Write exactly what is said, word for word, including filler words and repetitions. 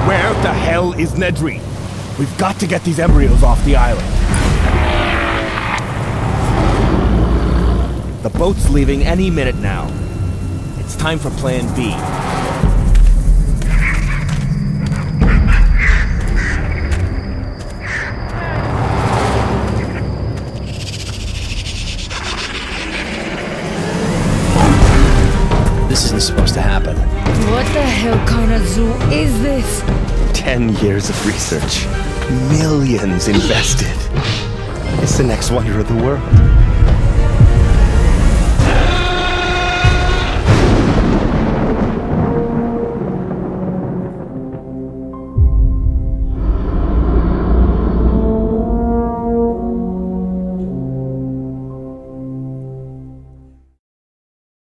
Where the hell is Nedry? We've got to get these embryos off the island. The boat's leaving any minute now. It's time for Plan B. This isn't supposed to happen. What the hell kind of zoo is this? Ten years of research. Millions invested. It's the next wonder of the world.